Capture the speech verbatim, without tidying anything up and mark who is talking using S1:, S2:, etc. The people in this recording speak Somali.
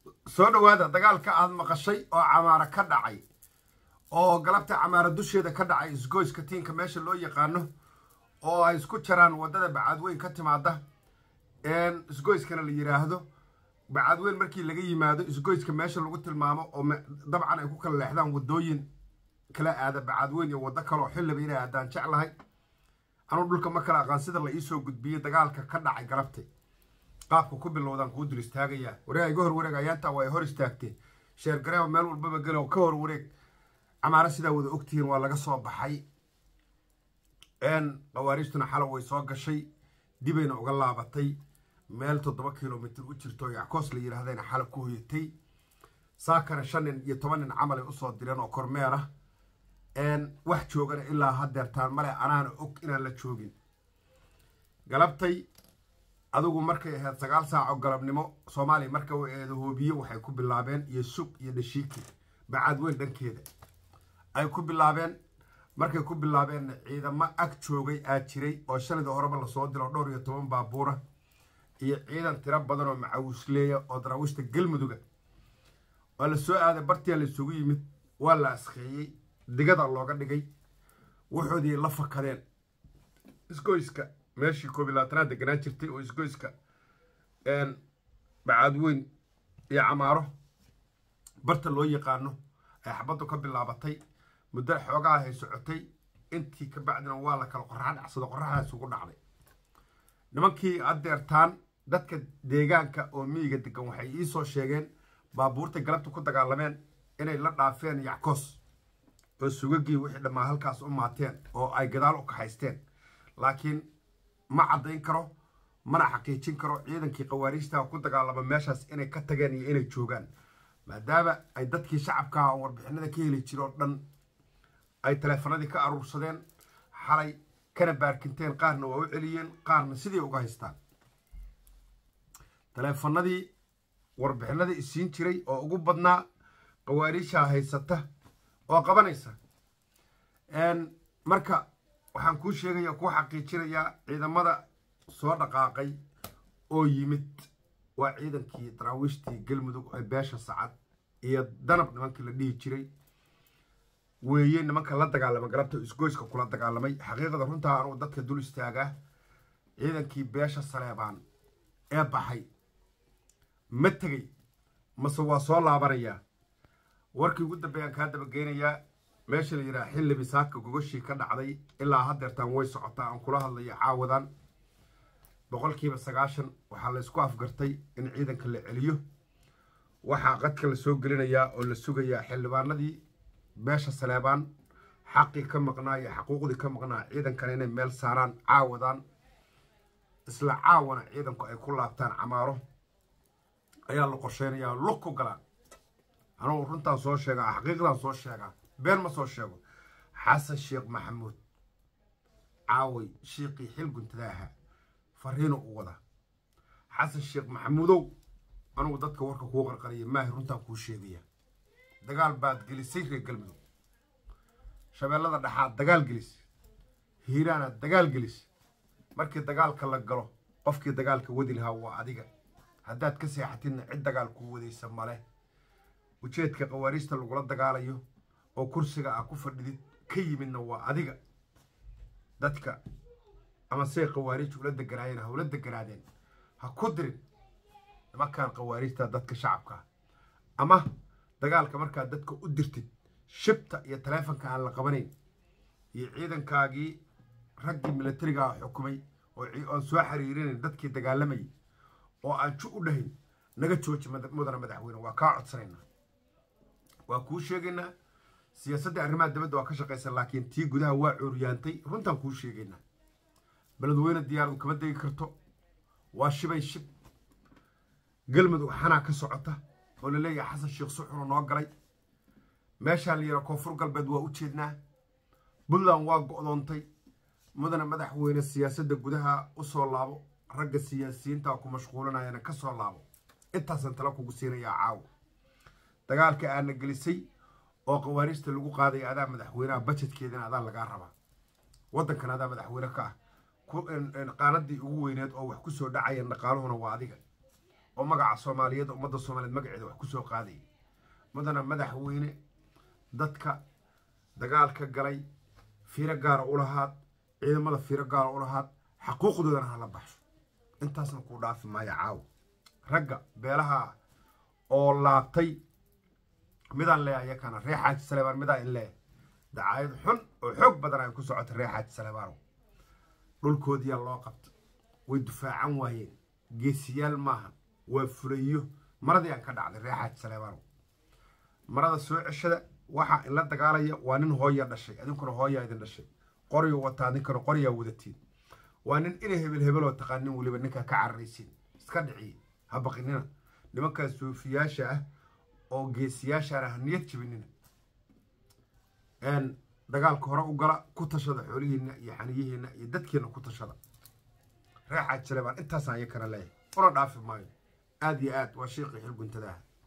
S1: soo dhawaada dagaalka aad maqashay oo camaara ka dhacay oo galabta camaara dusheeda ka dhacay isgoyska tiinka meesha loo yaqaano oo ay isku jaraan wadada Bacadweyn ka timaada een isgoyskana la yiraahdo Bacadweyn markii laga yimaado isgoyska meesha lagu tilmaamo oo dabcan ay ku kala leexdaan wadooyin kala aada Bacadweyn iyo wada kale oo xilliba inay aadaan jeclahay anu dhulka ma kala aqaan sida la ii soo gudbiyay dagaalka ka dhacay galabta qaabka ku bilowdan ku dul istaagaya wareeg hor wareeg ayaanta way hor istaagtay sheer gareeyo meel walba galo ka hor wareeg camaara sida wada ogtiin waa laga soo baxay een qawaariistuna xal way soo gashay dibayna uga laabatay meel toddoba kiiloomitir u jirto Yackoos la yiraahdayna xal ku hoyatay saakana shan iyo toban nin camal ay u soo direen oo kormeer ah een wax joogana ilaa hadeertaan male anaana og inaan la joogin galabtay adigu markay ahayd sagaal saac oo galabnimo Soomaaliya marka uu eedo hoobiyo waxay ku bilaabeen iyo sub iyo dhashiiki Bacadweyn dhankeeda ay ku bilaabeen markay ku bilaabeen ciidamo ag joogay aad jiray oo shalida horeba la soo dilo dhowr iyo toban baabuura iyo ciidan tiro badan oo macawisleeya oo darawishta galmuduga wala soo aaday bartiya la isugu yimid waa la asxeeyay digada looga dhigay wuxuudii la fakadeen isgoyska meeshii koob iyo labaatan deganaan jirtay oo isgoyska een Bacadweyn iyo camaaro barta loo yaqaano ay xabadu ka bilaabatay muddo xoogaa ay socotay intii ka bacdina waa la kala qorrax dhacsado qorraxaas ugu dhacday nimankii adeertaan dadka deegaanka oo miyiga degan waxay ii soo sheegeen baabuurta galabta ku dagaalameen inay la dhaafeen Yackoos oo sugagii wixii dhamaa halkaas u maateen oo ay gadaal u kaxaysteen laakiin ma cadayn karo mana xaqiijin karo ciidankii qawaariista ku dagaalama meeshaas inay ka tageen iyo inay joogaan maadaama ay dadkii shacabka oo warbixinada ka heli jiro dhan ay taleefanadii ka aruursadeen xalay kana baarkinteen qaarna waa u celiyeen qaarna sidii uga haystaan taleefanadii warbixinada isiin jiray oo ugu badnaa qawaariisha haysata oo qabanaysa een marka waxaan ku sheegayaa ku xaqiijinayaa ciidamada soo dhaqaaqay oo yimid waa ciidankii darawishtii galmudug ay beesha sacad iyo danab nimankii la dhihi jiray weeye nimanka la dagaalamay galabta isgoyska kula dagaalamay xaqiiqada runta aanu dadka dul istaaga ciidankii beesha Saleebaan ee baxay ma tagay mase waa soo laabanaya warkii ugu dambeeyay ka daba geenaya meesha la yiraahdo xilli saaka gogoshii ka dhacday ilaa hadeertaan way socotaa aan kula hadlayo caawadan boqolkiiba sagaashan waxa la isku afgartay in ciidanka la celiyo waxa qadka la soo gelinayaa oo la sugayaa xildhibaanadii beesha Saleebaan xaqi ka maqnaa iyo xuquuqdii ka maqnaa ciidankan inay meel saaraan caawadan isla caawana ciidanku ay ku laabtaan camaaro ayaa la qorsheynayaa lug ku galaan anoo runtaan soo sheegaa xaqiiqdan soo sheegaa been ma soo sheego xasan sheekh maxamuud caawi sheekhi xil guntadaha fariino u wada xasan sheekh maxamuudow anuu dadka warka ku qarqariyo ma runtaan ku sheegaya dagaal baad gelisay reer galmudug shabeellada dhaxaad dagaal gelis hiiraana dagaal gelis markii dagaalka la galo qofkii dagaalka wadi lahaa waa adiga haddaad ka seexatina cid dagaal ku wadaysa male ujeedka qawaariista lagula dagaalayo oo kursiga ah ku fadhidid ka yimidna waa adiga dadka ama say qawaariij ula deganaayeen hawla deganaadeen ha ku dirin nimankaan qawaariista dadka shacabka ama dagaalka markaa dadka u dirtid shibta iyo taleefanka aan la qabanayn iyo ciidankaagii raggii militariga xukumay oo aan soo xiriirinayn dadkii dagaalamay oo aan ju u dhahin naga jooji mudana madaxweyne waa ka codsanayna waa ku sheegaynaa siyaasadda arrimaha dibadda waa ka shaqeysan laakiin tii gudaha waa cuuryaantay runtaan ku sheegaynaa beledweyne diyaar kama degi karto waa shibay shib galmudug xanaa ka socota oo la leeyahay xasan sheekh suxur noo galay meesha la yiraahdo koonfur galbeed waa u jeednaa buntland waa go'doontay mudana madaxweyne siyaasadda gudaha u soo laabo ragga siyaasiyiinta ku mashquulinayana ka soo laabo intaasan tala kugu siinayaa caaw dagaalka aan gelisay oo qawaariista lagu qaaday adaa madaxweynaha budgetkeedana adaa laga rabaa wadankan adaa madaxweyne ka ah ku qaanadii ugu weyneed oo wax ku soo dhacay dhaqaaluhuna waa adiga oo magaca Soomaaliyeed ummadda Soomaaliyeed magaceeda wax ku soo qaaday mudana madaxweyne dadka dagaalka galay fiiro gaar u lahaad ciidamada fiiro gaar u lahaad xaquuqdoodana hala baxsho intaasna ku dhaafi maayo caaw ragga beelaha oo laabtay midaan leeyahay kana reexaaj Saleebaan midaan in leeyahay dacaayad xun oo xoog badan ay ku socotay reexaaj Saleebaan dhulkoodii loo qabtay way difaacan waayeen geesiyaal maahan waa furayo maradii aan ka dhacday reexaaj Saleebaan marada soo ceshada waxa in la dagaalaya waa nin hooya dhashay adinkuna hooya idin dhashay qoriyo wata adinkuna qoriya wadatiin waa nin inay hebel hebel oo taqaanin waliba ninka ka carraysin iska dhiciye ha baqinina nimanka suufiyaasha ah oo geesiyaasha ah niyad jibinina een dagaalka hore u gala ku tashada xoolihiina iyo xaniyihiina iyo dadkeena ku tashada reexaaj Saleebaan intaas ayay kana leeyahay una dhaafi maayo aad iyo aad waa sheekhi xil guntada